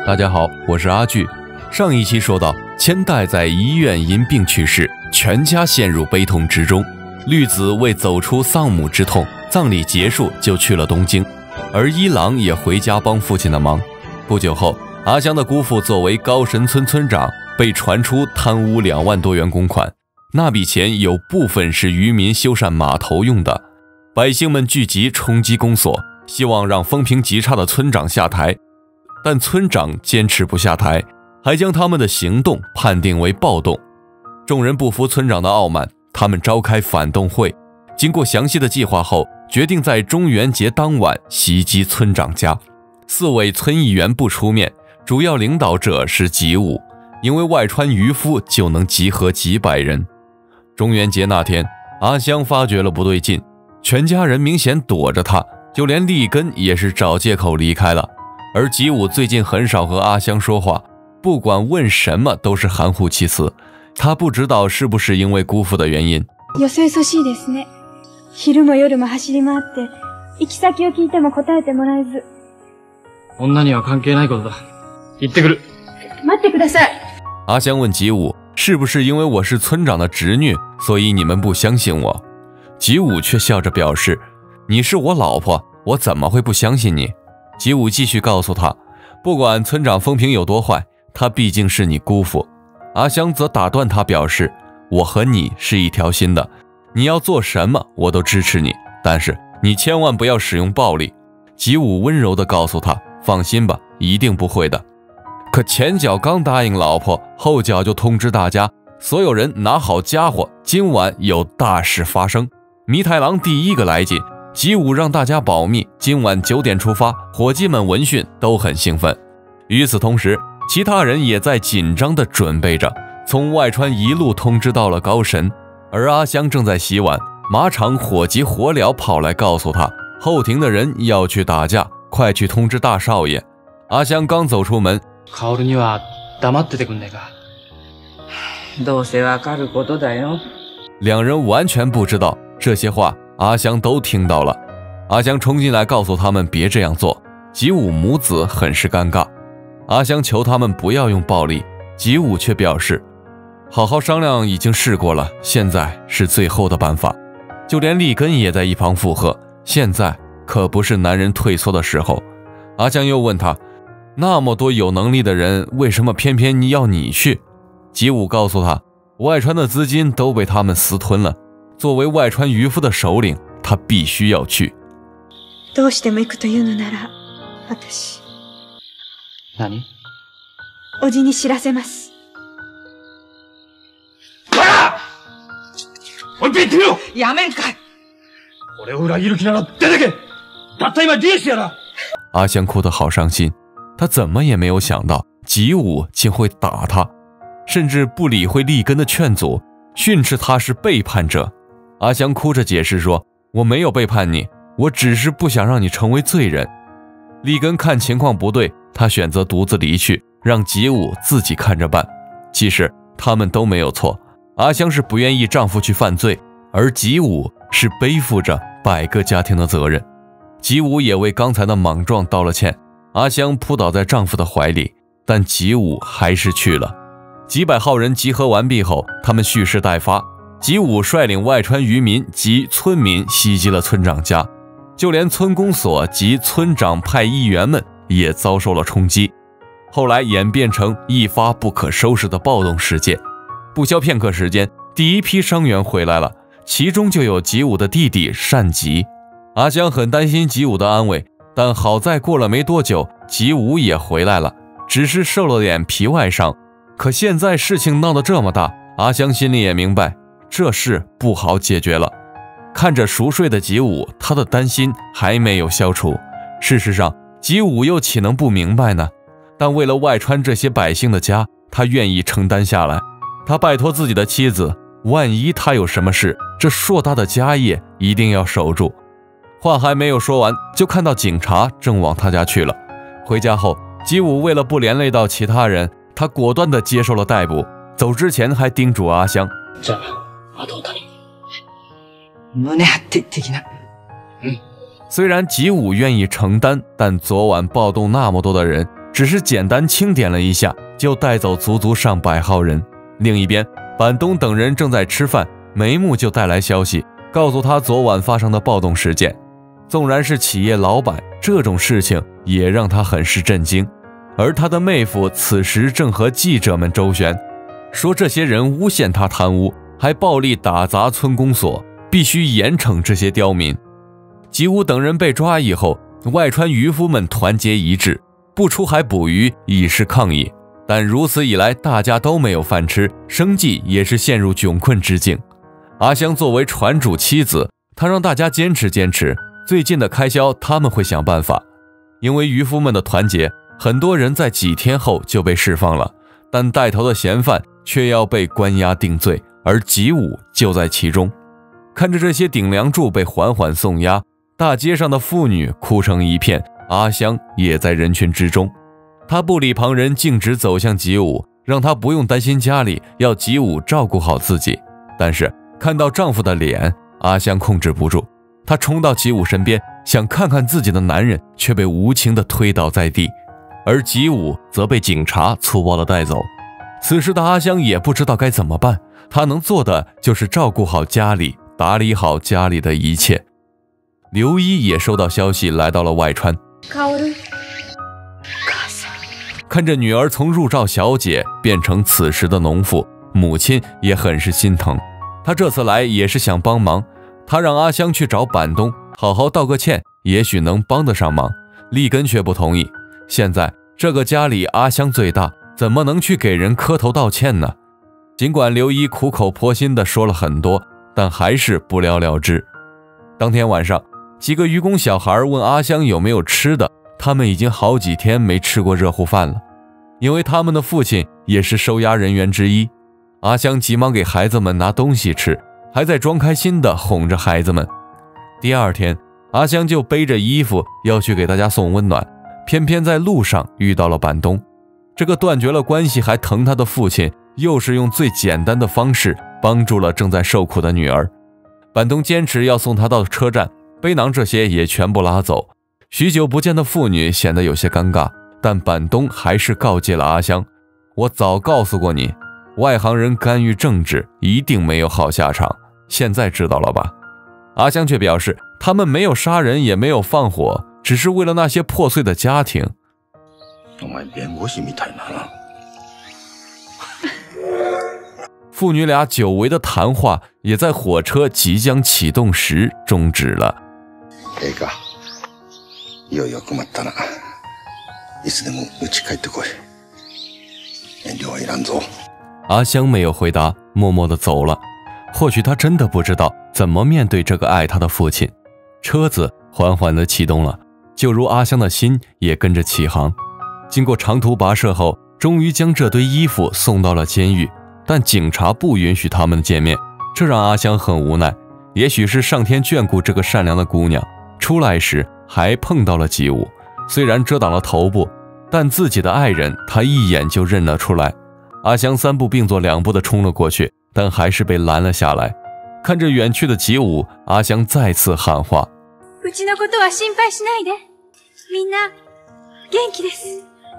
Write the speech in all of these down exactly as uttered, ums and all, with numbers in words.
大家好，我是阿巨。上一期说到，千代在医院因病去世，全家陷入悲痛之中。绿子为走出丧母之痛，葬礼结束就去了东京，而一郎也回家帮父亲的忙。不久后，阿香的姑父作为高神村村长，被传出贪污两万多元公款，那笔钱有部分是渔民修缮码头用的。百姓们聚集冲击公所，希望让风评极差的村长下台，但村长坚持不下台，还将他们的行动判定为暴动。众人不服村长的傲慢，他们召开反动会，经过详细的计划后，决定在中元节当晚袭击村长家。四位村议员不出面，主要领导者是吉武，因为外川渔夫就能集合几百人。中元节那天，阿香发觉了不对劲，全家人明显躲着他，就连利根也是找借口离开了。而吉武最近很少和阿香说话，不管问什么都是含糊其辞。他不知道是不是因为姑父的原因。 よそよそしいですね。昼も夜も走り回って行き先を聞いても答えてもらえず。 女には関係ないことだ。行ってくる。 待ってください。 阿香问吉武，是不是因为我是村长的侄女，所以你们不相信我？吉武却笑着表示，你是我老婆，我怎么会不相信你？吉武继续告诉他，不管村长风评有多坏，他毕竟是你姑父。阿香则打断他，表示我和你是一条心的，你要做什么我都支持你，但是你千万不要使用暴力。吉武温柔地告诉他，放心吧，一定不会的。可前脚刚答应老婆，后脚就通知大家，所有人拿好家伙，今晚有大事发生。弥太郎第一个来劲，吉武让大家保密，今晚九点出发。伙计们闻讯都很兴奋。与此同时，其他人也在紧张地准备着，从外川一路通知到了高神。而阿香正在洗碗，马场火急火燎跑来告诉他，后庭的人要去打架，快去通知大少爷。阿香刚走出门， 薫には黙っててくんねえか。 どうせわかることだよ。 两人完全不知道这些话，阿香都听到了。阿香冲进来告诉他们别这样做，吉武母子很是尴尬。阿香求他们不要用暴力，吉武却表示好好商量已经试过了，现在是最后的办法。就连利根也在一旁附和，现在可不是男人退缩的时候。阿香又问他，那么多有能力的人，为什么偏偏你要你去？吉武告诉他，外川的资金都被他们私吞了，作为外川渔夫的首领，他必须要去。 どうしても行くというのなら、私。 何？ おじに知らせます。 バカ！もう一遍言ってみろ！ やめんかい！ 俺を裏切る気なら出てけ！たった今リエしてやら！ 阿香哭得好伤心，他怎么也没有想到吉武竟会打他，甚至不理会利根的劝阻，训斥他是背叛者。阿香哭着解释说，我没有背叛你，我只是不想让你成为罪人。利根看情况不对，他选择独自离去，让吉武自己看着办。其实他们都没有错，阿香是不愿意丈夫去犯罪，而吉武是背负着百个家庭的责任。吉武也为刚才的莽撞道了歉。阿香扑倒在丈夫的怀里，但吉武还是去了。几百号人集合完毕后，他们蓄势待发。吉武率领外川渔民及村民袭击了村长家，就连村公所及村长派议员们也遭受了冲击。后来演变成一发不可收拾的暴动事件。不消片刻时间，第一批伤员回来了，其中就有吉武的弟弟善吉。阿香很担心吉武的安危，但好在过了没多久，吉武也回来了，只是受了点皮外伤。可现在事情闹得这么大，阿香心里也明白，这事不好解决了。看着熟睡的吉武，他的担心还没有消除。事实上，吉武又岂能不明白呢？但为了外川这些百姓的家，他愿意承担下来。他拜托自己的妻子，万一他有什么事，这硕大的家业一定要守住。话还没有说完，就看到警察正往他家去了。回家后，吉武为了不连累到其他人，他果断地接受了逮捕。走之前还叮嘱阿香， じゃあ後に胸張って的な。 嗯。 虽然吉武愿意承担，但昨晚暴动那么多的人， 只是简单清点了一下，就带走足足上百号人。另一边，板东等人正在吃饭，眉目就带来消息，告诉他昨晚发生的暴动事件。纵然是企业老板，这种事情也让他很是震惊。而他的妹夫此时正和记者们周旋，说这些人诬陷他贪污，还暴力打砸村公所，必须严惩这些刁民。吉武等人被抓以后，外川渔夫们团结一致，不出海捕鱼以示抗议。但如此以来，大家都没有饭吃，生计也是陷入窘困之境。阿香作为船主妻子，她让大家坚持坚持，最近的开销他们会想办法。因为渔夫们的团结，很多人在几天后就被释放了，但带头的嫌犯却要被关押定罪，而吉武就在其中。看着这些顶梁柱被缓缓送押，大街上的妇女哭成一片，阿香也在人群之中。她不理旁人，径直走向吉武，让他不用担心家里，要吉武照顾好自己。但是看到丈夫的脸，阿香控制不住，她冲到吉武身边，想看看自己的男人，却被无情地推倒在地。而吉武则被警察粗暴地带走。此时的阿香也不知道该怎么办，她能做的就是照顾好家里，打理好家里的一切。刘一也收到消息，来到了外川。看着女儿从入赵小姐变成此时的农妇，母亲也很是心疼。她这次来也是想帮忙，她让阿香去找板东好好道个歉，也许能帮得上忙。利根却不同意，现在这个家里阿香最大，怎么能去给人磕头道歉呢？尽管刘一苦口婆心地说了很多，但还是不了了之。当天晚上，几个渔工小孩问阿香有没有吃的，他们已经好几天没吃过热乎饭了，因为他们的父亲也是收押人员之一。阿香急忙给孩子们拿东西吃，还在装开心地哄着孩子们。第二天，阿香就背着衣服要去给大家送温暖，偏偏在路上遇到了板东。这个断绝了关系还疼他的父亲，又是用最简单的方式帮助了正在受苦的女儿。板东坚持要送他到车站，背囊这些也全部拉走。许久不见的父女显得有些尴尬，但板东还是告诫了阿香：我早告诉过你，外行人干预政治一定没有好下场，现在知道了吧？阿香却表示，他们没有杀人，也没有放火，只是为了那些破碎的家庭。 お前弁護士みたいなな。 父女俩久违的谈话也在火车即将启动时终止了。 ええか、いよいよ困ったな。いつでも家帰ってこい。遠慮はいらんぞ。 阿香没有回答，默默地走了。或许她真的不知道怎么面对这个爱她的父亲。车子缓缓地启动了，就如阿香的心也跟着起航。经过长途跋涉后，终于将这堆衣服送到了监狱，但警察不允许他们见面，这让阿香很无奈。也许是上天眷顾这个善良的姑娘，出来时还碰到了吉武，虽然遮挡了头部，但自己的爱人她一眼就认了出来。阿香三步并作两步地衝了過去，但還是被攔了下來。看着遠去的吉武，阿香再次喊話： うちのことは心配しないで。みんな元気です。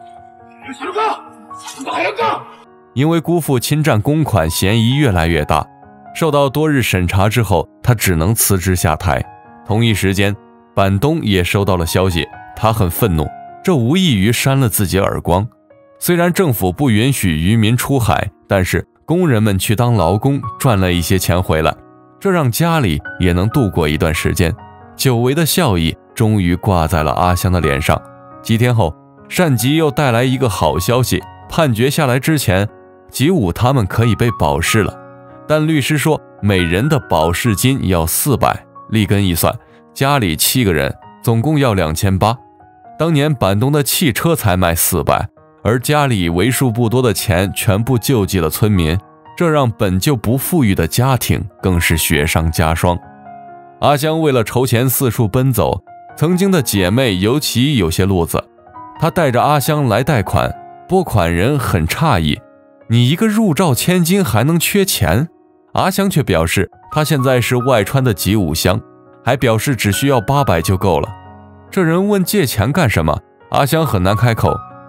因为辜负侵占公款嫌疑越来越大，受到多日审查之后，他只能辞职下台。同一时间，板东也收到了消息，他很愤怒，这无异于扇了自己耳光。虽然政府不允许渔民出海，但是工人们去当劳工赚了一些钱回来，这让家里也能度过一段时间。久违的笑意终于挂在了阿香的脸上。几天后，单吉又带来一个好消息，判决下来之前，吉武他们可以被保释了，但律师说每人的保释金要四百，立根一算，家里七个人，总共要两千八。当年板东的汽车才卖四百，而家里为数不多的钱全部救济了村民，这让本就不富裕的家庭更是雪上加霜。阿香为了筹钱四处奔走，曾经的姐妹尤其有些路子。她带着阿香来贷款，拨款人很诧异，你一个入赵千金还能缺钱？阿香却表示她现在是外川的吉武乡，还表示只需要八百就够了。这人问借钱干什么，阿香很难开口，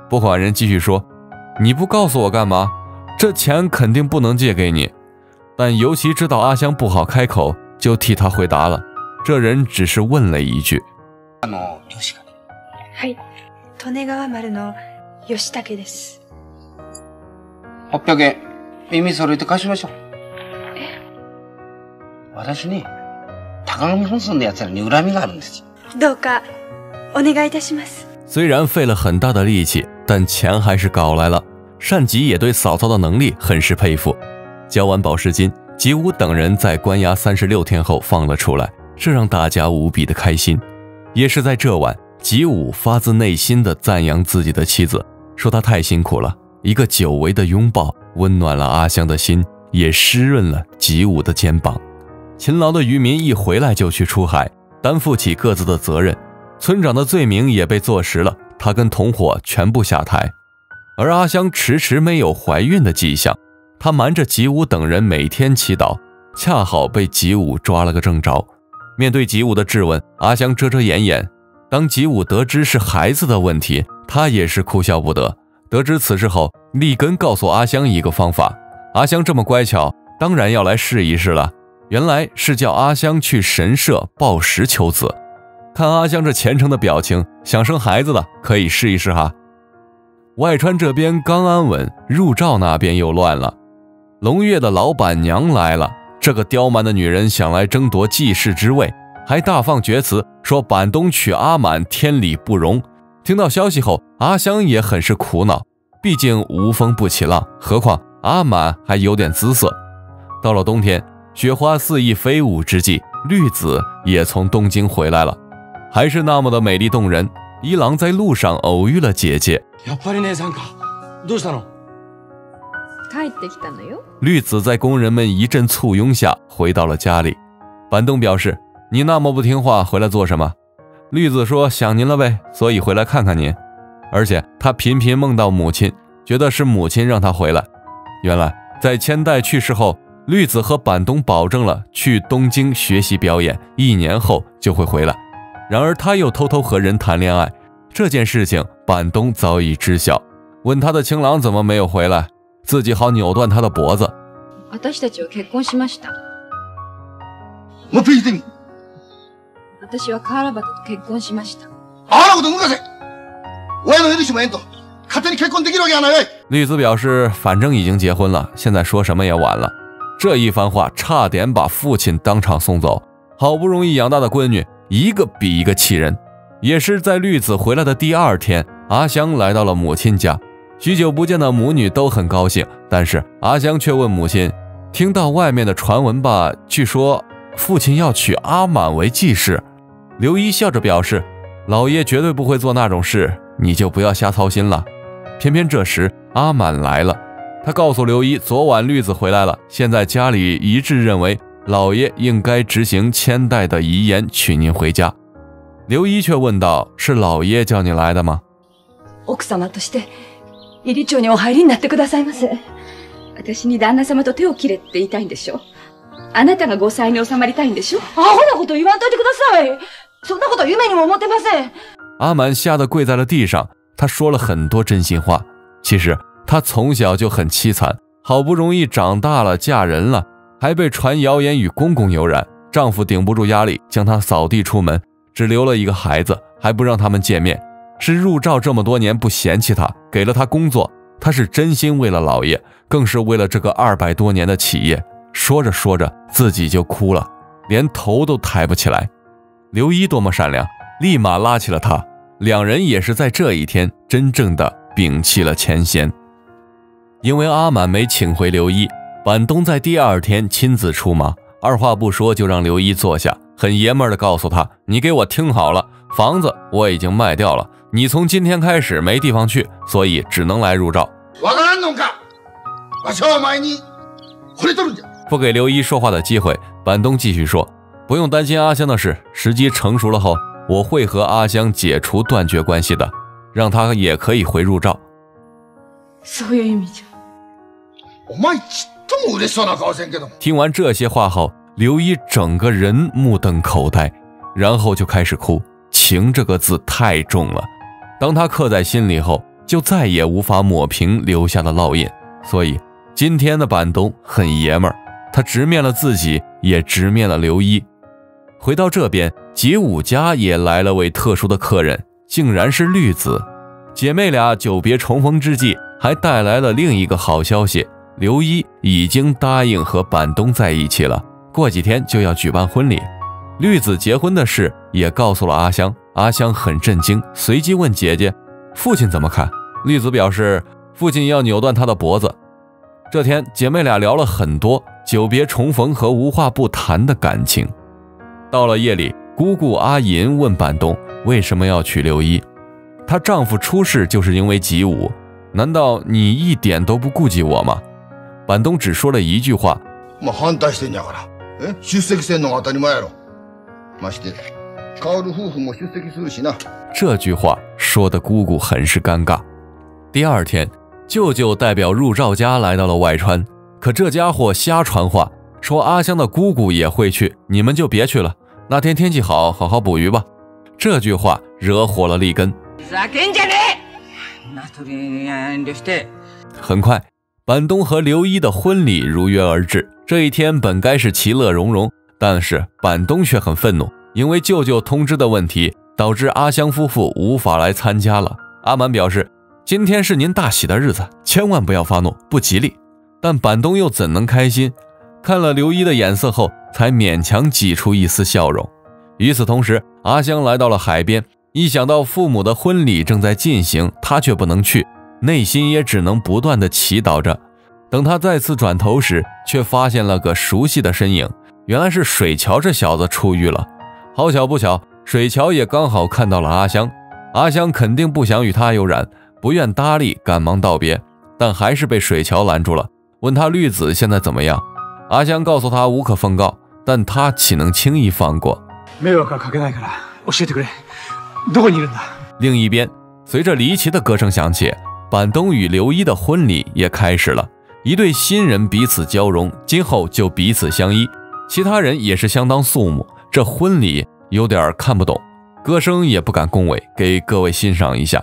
不缓人继续说：“你不告诉我干嘛？这钱肯定不能借给你。”但尤其知道阿香不好开口，就替他回答了。这人只是问了一句：“ あの吉が。 はい。利根川丸の吉武です。 はっぴゃくえん、耳揃えて貸しましょう。え？私ね、高上本村の奴らに恨みがあるんですよ。 どうかお願いいたします。” 虽然费了很大的力气，但钱还是搞来了。单吉也对嫂嫂的能力很是佩服。交完保释金，吉武等人在关押三十六天后放了出来，这让大家无比的开心。也是在这晚，吉武发自内心的赞扬自己的妻子，说她太辛苦了。一个久违的拥抱温暖了阿香的心，也湿润了吉武的肩膀。勤劳的渔民一回来就去出海，担负起各自的责任。村长的罪名也被坐实了，他跟同伙全部下台。而阿香迟迟没有怀孕的迹象，他瞒着吉武等人每天祈祷，恰好被吉武抓了个正着。面对吉武的质问，阿香遮遮掩掩。当吉武得知是孩子的问题，他也是哭笑不得。得知此事后，利根告诉阿香一个方法。阿香这么乖巧，当然要来试一试了。原来是叫阿香去神社报石求子。看阿香这虔诚的表情，想生孩子的可以试一试哈。外川这边刚安稳，入赵那边又乱了。龙月的老板娘来了，这个刁蛮的女人想来争夺继室之位，还大放厥词说板东娶阿满天理不容。听到消息后，阿香也很是苦恼，毕竟无风不起浪，何况阿满还有点姿色。到了冬天，雪花四溢飞舞之际，绿子也从东京回来了，还是那么的美丽动人。一郎在路上偶遇了姐姐， やっぱり姉さんか。どうしたの？ 帰ってきたのよ。 绿子在工人们一阵簇拥下回到了家里。板东表示：“你那么不听话，回来做什么？”绿子说：“想您了呗，所以回来看看您。”而且他频频梦到母亲，觉得是母亲让他回来。原来在千代去世后，绿子和板东保证了去东京学习表演，一年后就会回来。然而他又偷偷和人谈恋爱，这件事情板东早已知晓，问他的情郎怎么没有回来，自己好扭断他的脖子。 私たちは結婚しました。 もう一回言ってみ。 私は川原端と結婚しました。 あらこと抜かせ。親の許しもえんと勝手に結婚できるわけやないわい。 绿子表示，反正已经结婚了，现在说什么也晚了。这一番话差点把父亲当场送走。好不容易养大的闺女，一个比一个气人。也是在绿子回来的第二天，阿香来到了母亲家。许久不见的母女都很高兴，但是阿香却问母亲：“听到外面的传闻吧，据说父亲要娶阿满为继室。”刘一笑着表示：“老爷绝对不会做那种事，你就不要瞎操心了。”偏偏这时阿满来了，他告诉刘一，昨晚绿子回来了，现在家里一致认为老爷应该执行千代的遗言，娶您回家。刘一却问道：“是老爷叫你来的吗？” 奥様として入り町にお入りになってくださいませ。私に旦那様と手を切れって言いたいんでしょ。あなたがご妻に収まりたいんでしょ。アホなこと言わんといてください。そんなこと夢にも思ってません。 阿满吓得跪在了地上，他说了很多真心话。其实他从小就很凄惨，好不容易长大了，嫁人了，还被传谣言与公公有染，丈夫顶不住压力，将她扫地出门，只留了一个孩子，还不让他们见面。是入赵这么多年不嫌弃她，给了她工作，她是真心为了老爷，更是为了这个二百多年的企业。说着说着自己就哭了，连头都抬不起来。刘一多么善良，立马拉起了她，两人也是在这一天真正的摒弃了前嫌。因为阿满没请回刘一，板东在第二天亲自出马，二话不说就让刘一坐下，很爷们儿地告诉他：“你给我听好了，房子我已经卖掉了，你从今天开始没地方去，所以只能来入赵。”不给刘一说话的机会，板东继续说：“不用担心阿香的事，时机成熟了后，我会和阿香解除断绝关系的，让她也可以回入赵。” そういう意味じゃ。 お前ちっとも嬉しそうな顔せんけど。 听完这些话后，刘一整个人目瞪口呆，然后就开始哭。情这个字太重了，当他刻在心里后， 就再也无法抹平留下的烙印。所以今天的板东很爷们儿，他直面了自己，也直面了刘一。回到这边，吉武家也来了位特殊的客人，竟然是绿子。姐妹俩久别重逢之际，还带来了另一个好消息，刘一已经答应和板东在一起了，过几天就要举办婚礼。绿子结婚的事也告诉了阿香，阿香很震惊，随即问姐姐父亲怎么看。绿子表示父亲要扭断他的脖子。这天姐妹俩聊了很多久别重逢和无话不谈的感情。到了夜里，姑姑阿银问板东为什么要娶刘一，她丈夫出事就是因为吉武，难道你一点都不顾及我吗？板东只说了一句话， まあ反対してんやから、え、出席せんのが当たり前やろ。まして薫夫婦も出席するしな。 这句话说的姑姑很是尴尬。第二天，舅舅代表入赵家来到了外川，可这家伙瞎传话，说阿香的姑姑也会去，你们就别去了，那天天气好，好好捕鱼吧。这句话惹火了立根。很快，板东和刘一的婚礼如约而至。这一天本该是其乐融融，但是板东却很愤怒，因为舅舅通知的问题，导致阿香夫妇无法来参加了。阿满表示，今天是您大喜的日子，千万不要发怒，不吉利。但板东又怎能开心？看了刘一的眼色后，才勉强挤出一丝笑容。与此同时，阿香来到了海边，一想到父母的婚礼正在进行，她却不能去，内心也只能不断的祈祷着。等她再次转头时，却发现了个熟悉的身影，原来是水桥这小子出狱了。好巧不巧，水桥也刚好看到了阿香。阿香肯定不想与他有染，不愿搭理，赶忙道别，但还是被水桥拦住了，问他绿子现在怎么样。阿香告诉他无可奉告，但他岂能轻易放过？ 迷惑はかけないから教えてくれ。どこにいるんだ？ 另一边，随着离奇的歌声响起，板东与刘一的婚礼也开始了。一对新人彼此交融，今后就彼此相依。其他人也是相当肃穆，这婚礼有点看不懂，歌声也不敢恭维，给各位欣赏一下。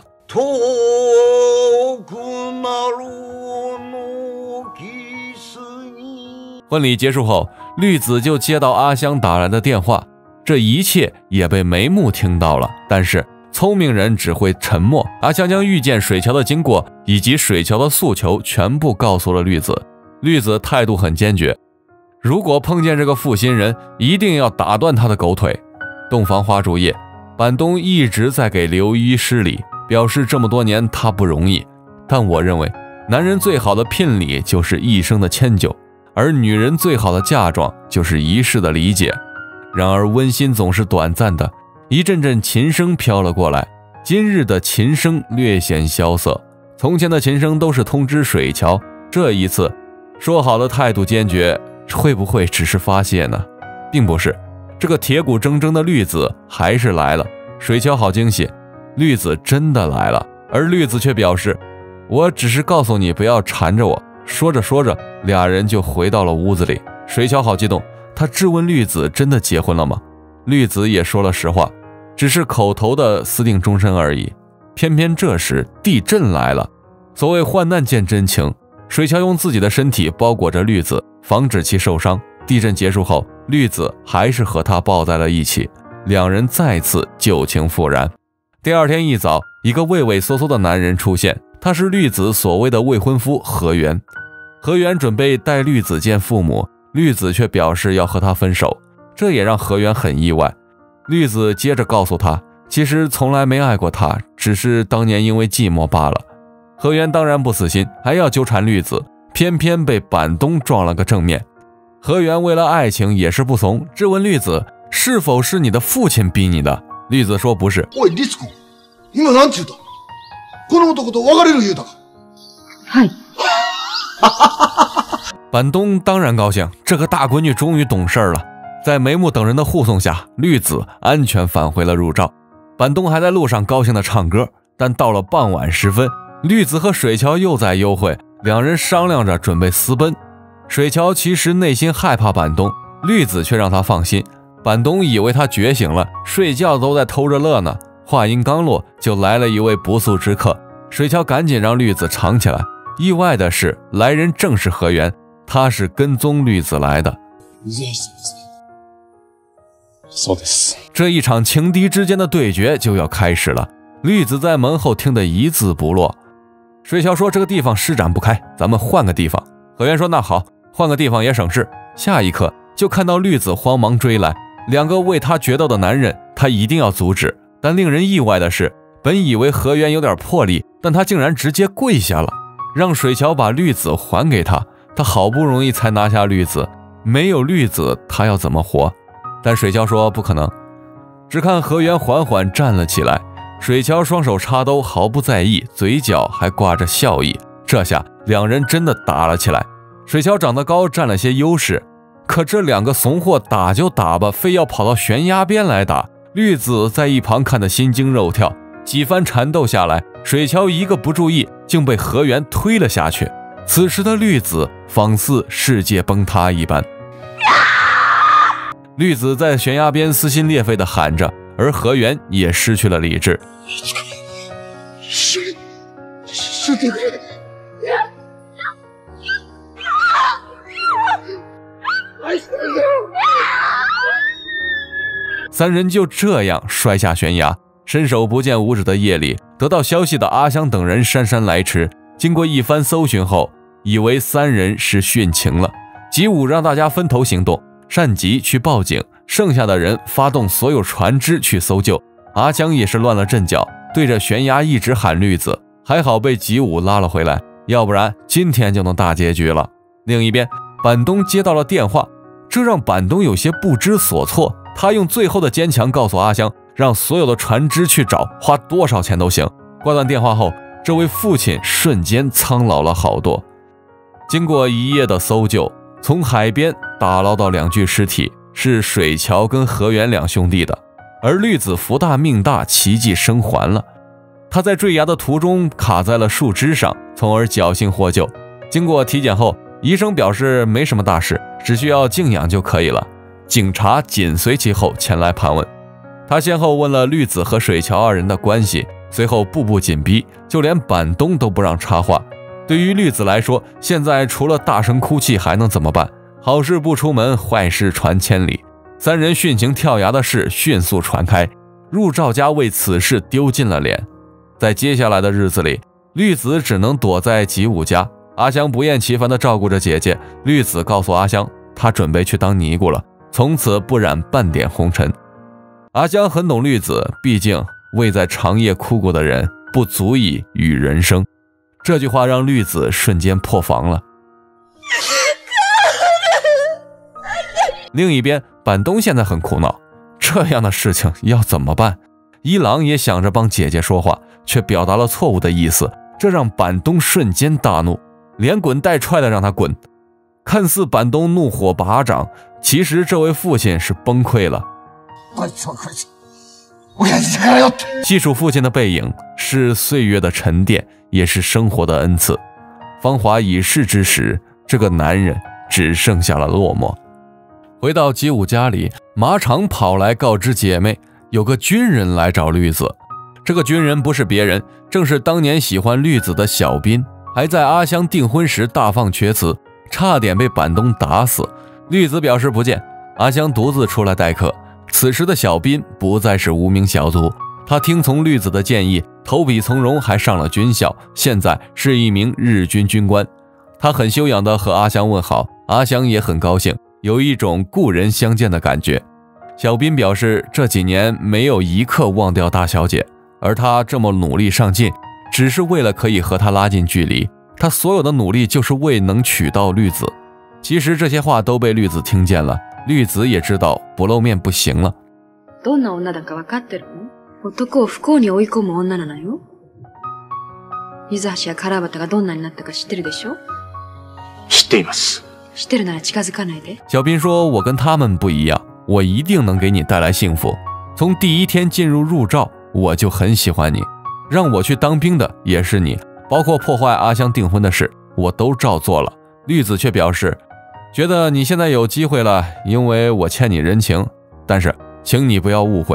婚礼结束后，绿子就接到阿香打来的电话，这一切也被眉目听到了，但是聪明人只会沉默。阿香将遇见水桥的经过以及水桥的诉求全部告诉了绿子。绿子态度很坚决，如果碰见这个负心人，一定要打断他的狗腿。洞房花烛夜，板东一直在给刘一施礼，表示这么多年他不容易。但我认为，男人最好的聘礼就是一生的迁就，而女人最好的嫁妆就是一世的理解。然而温馨总是短暂的，一阵阵琴声飘了过来，今日的琴声略显萧瑟，从前的琴声都是通知水桥，这一次说好的态度坚决，会不会只是发泄呢？并不是，这个铁骨铮铮的绿子还是来了。水桥好惊喜，绿子真的来了，而绿子却表示，我只是告诉你不要缠着我。说着说着，俩人就回到了屋子里。水桥好激动，他质问绿子真的结婚了吗？绿子也说了实话，只是口头的私定终身而已。偏偏这时地震来了，所谓患难见真情，水桥用自己的身体包裹着绿子，防止其受伤。地震结束后，绿子还是和他抱在了一起，两人再次旧情复燃。第二天一早，一个畏畏缩缩的男人出现，他是绿子所谓的未婚夫何源。何源准备带绿子见父母，绿子却表示要和他分手，这也让何源很意外。绿子接着告诉他，其实从来没爱过他，只是当年因为寂寞罢了。何源当然不死心，还要纠缠绿子，偏偏被板东撞了个正面。何源为了爱情也是不怂，质问绿子是否是你的父亲逼你的。绿子说不是。 おいリツコ、今何て言うた？この男と別れる言うたか？ はい。 板东当然高兴，这个大闺女终于懂事了。在眉目等人的护送下，绿子安全返回了入赵。板东还在路上高兴地唱歌，但到了傍晚时分，绿子和水桥又在幽会，两人商量着准备私奔。水桥其实内心害怕板东，绿子却让他放心。板东以为他觉醒了，睡觉都在偷着乐呢。话音刚落，就来了一位不速之客。 水桥赶紧让绿子藏起来。意外的是，来人正是河原，他是跟踪绿子来的。这一场情敌之间的对决就要开始了。绿子在门后听得一字不落。水桥说：“这个地方施展不开，咱们换个地方。”河原说：“那好，换个地方也省事。”下一刻就看到绿子慌忙追来，两个为他决斗的男人，他一定要阻止。但令人意外的是，本以为河原有点魄力，但他竟然直接跪下了，让水桥把绿子还给他。他好不容易才拿下绿子，没有绿子他要怎么活？但水桥说不可能。只看河原缓缓站了起来，水桥双手插兜，毫不在意，嘴角还挂着笑意。这下两人真的打了起来。水桥长得高，占了些优势，可这两个怂货打就打吧，非要跑到悬崖边来打。绿子在一旁看得心惊肉跳。几番缠斗下来，水桥一个不注意，竟被河原推了下去。此时的绿子仿似世界崩塌一般。绿子在悬崖边撕心裂肺地喊着，而河原也失去了理智。三人就这样摔下悬崖。伸手不见五指的夜里，得到消息的阿香等人姗姗来迟。经过一番搜寻后，以为三人是殉情了。吉武让大家分头行动，单吉去报警，剩下的人发动所有船只去搜救。阿香也是乱了阵脚，对着悬崖一直喊绿子，还好被吉武拉了回来，要不然今天就能大结局了。另一边，板东接到了电话，这让板东有些不知所措。他用最后的坚强告诉阿香，让所有的船只去找，花多少钱都行。挂断电话后，这位父亲瞬间苍老了好多。经过一夜的搜救，从海边打捞到两具尸体，是水桥跟河原两兄弟的。而绿子福大命大，奇迹生还了。他在坠崖的途中卡在了树枝上，从而侥幸获救。经过体检后，医生表示没什么大事，只需要静养就可以了。警察紧随其后前来盘问。他先后问了绿子和水桥二人的关系，随后步步紧逼，就连板东都不让插话。对于绿子来说，现在除了大声哭泣还能怎么办？好事不出门，坏事传千里。三人殉情跳崖的事迅速传开，入赵家为此事丢尽了脸。在接下来的日子里，绿子只能躲在吉武家。阿香不厌其烦地照顾着姐姐。绿子告诉阿香，她准备去当尼姑了，从此不染半点红尘。阿香很懂绿子，毕竟未在长夜哭过的人不足以与人生。这句话让绿子瞬间破防了。另一边，板东现在很苦恼，这样的事情要怎么办？一郎也想着帮姐姐说话，却表达了错误的意思，这让板东瞬间大怒，连滚带踹的让他滚。看似板东怒火拔掌，其实这位父亲是崩溃了。细数父亲的背影，是岁月的沉淀，也是生活的恩赐。芳华已逝之时，这个男人只剩下了落寞。回到吉武家里，马场跑来告知姐妹，有个军人来找绿子。这个军人不是别人，正是当年喜欢绿子的小斌，还在阿香订婚时大放厥词，差点被板东打死。绿子表示不见，阿香独自出来待客。此时的小斌不再是无名小卒，他听从绿子的建议，投笔从戎，还上了军校，现在是一名日军军官。他很修养地和阿香问好，阿香也很高兴，有一种故人相见的感觉。小斌表示这几年没有一刻忘掉大小姐，而他这么努力上进，只是为了可以和她拉近距离，他所有的努力就是为能娶到绿子。其实这些話都被绿子听见了，绿子也知道不露面不行了。 どんな女だか分かってるの？男を不幸に追い込む女なのよ。水橋や唐畑がどんなになったか知ってるでしょ？ 知っています。 知ってるなら近づかないで。 小斌说，我跟他们不一样，我一定能给你带来幸福。从第一天进入入赵，我就很喜欢你，让我去当兵的也是你，包括破坏阿香订婚的事，我都照做了。绿子却表示，觉得你现在有机会了，因为我欠你人情，但是请你不要误会，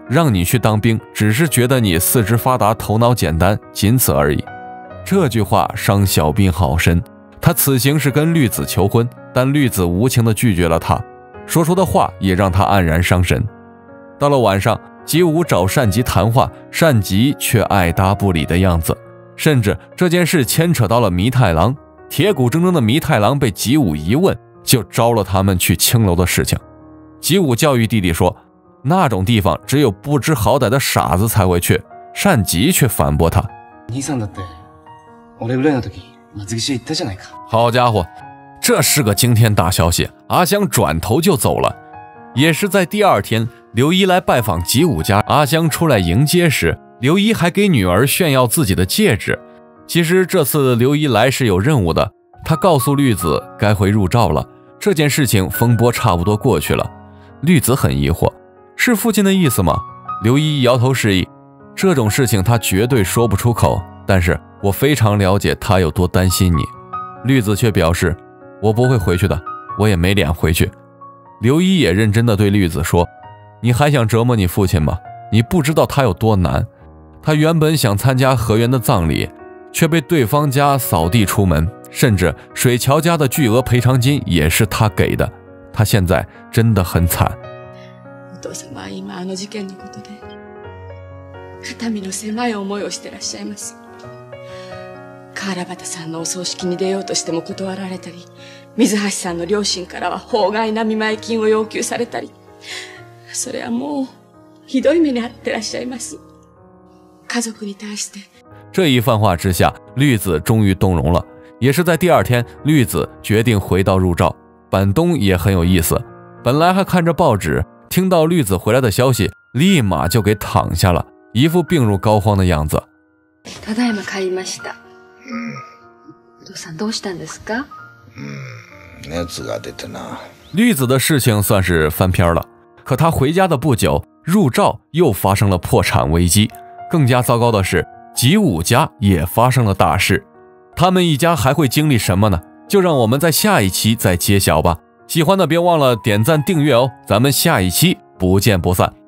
让你去当兵，只是觉得你四肢发达，头脑简单，仅此而已。这句话伤小斌好深。他此行是跟绿子求婚，但绿子无情地拒绝了他，说出的话也让他黯然伤神。到了晚上，吉武找单吉谈话，单吉却爱答不理的样子，甚至这件事牵扯到了弥太郎。铁骨铮铮的弥太郎被吉武一问，就招了他们去青楼的事情。吉武教育弟弟说，那种地方只有不知好歹的傻子才会去。单吉却反驳他， 兄さんだって俺ぐらいの時松岸へ行ったじゃないか。 好家伙，这是个惊天大消息！阿香转头就走了。也是在第二天，刘一来拜访吉武家，阿香出来迎接时，刘一还给女儿炫耀自己的戒指。其实这次刘一来是有任务的，他告诉绿子该回入赵了。这件事情风波差不多过去了。绿子很疑惑，是父亲的意思吗？刘一摇头示意，这种事情他绝对说不出口，但是我非常了解他有多担心你。绿子却表示，我不会回去的，我也没脸回去。刘一也认真地对绿子说，你还想折磨你父亲吗？你不知道他有多难。他原本想参加河源的葬礼，却被对方家扫地出门，甚至水桥家的巨额赔偿金也是他给的。他现在真的很惨。 お父様は今あの事件のことで肩身の狭い思いをしてらっしゃいます。河原端さんのお葬式に出ようとしても断られたり、水橋さんの両親からは法外な見舞い金を要求されたり、それはもうひどい目に遭ってらっしゃいます。家族に対して。 这一番话之下，绿子终于动容了。也是在第二天，绿子决定回到入赵。板东也很有意思，本来还看着报纸，听到绿子回来的消息，立马就给躺下了，一副病入膏肓的样子。 ただいま帰りました。お父さんどうしたんですか？ うん、熱が出てな。 绿子的事情算是翻篇了，可他回家的不久，入赵又发生了破产危机。更加糟糕的是，吉武家也发生了大事。他们一家还会经历什么呢？就让我们在下一期再揭晓吧。喜欢的别忘了点赞订阅哦，咱们下一期不见不散。